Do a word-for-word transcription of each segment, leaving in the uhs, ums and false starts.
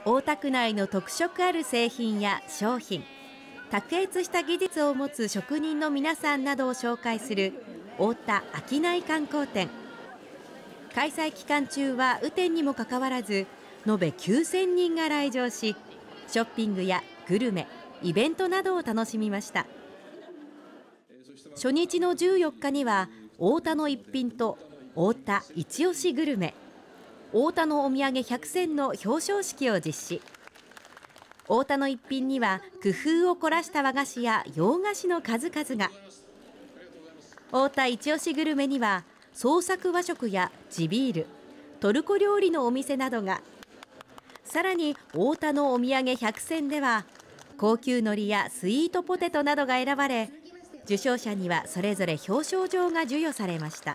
大田区内の特色ある製品や商品、卓越した技術を持つ職人の皆さんなどを紹介する大田商い観光展。開催期間中は雨天にもかかわらず延べきゅうせんにんが来場し、ショッピングやグルメ、イベントなどを楽しみました。初日のじゅうよっかには大田の逸品と大田一押しグルメ、大田のお土産ひゃくせんの表彰式を実施。大田の逸品には工夫を凝らした和菓子や洋菓子の数々が。大田一押しグルメには創作和食や地ビール、トルコ料理のお店などが。さらに大田のお土産ひゃくせんでは高級海苔やスイートポテトなどが選ばれ、受賞者にはそれぞれ表彰状が授与されました。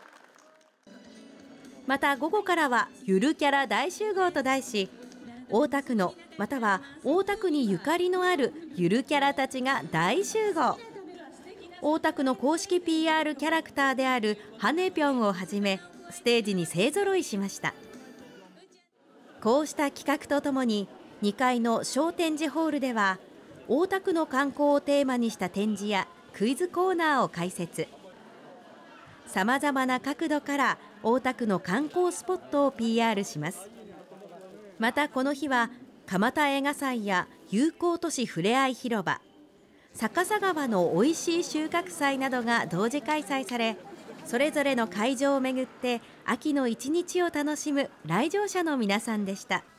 また午後からはゆるキャラ大集合と題し、大田区のまたは大田区にゆかりのあるゆるキャラたちが大集合。大田区の公式 ピーアール キャラクターであるはねぴょんをはじめステージに勢ぞろいしました。こうした企画とともににかいの小展示ホールでは大田区の観光をテーマにした展示やクイズコーナーを開設。さまざまな角度から大田区の観光スポットを ピーアール します。またこの日は蒲田映画祭や友好都市ふれあい広場、逆さ川のおいしい収穫祭などが同時開催され、それぞれの会場をめぐって秋の一日を楽しむ来場者の皆さんでした。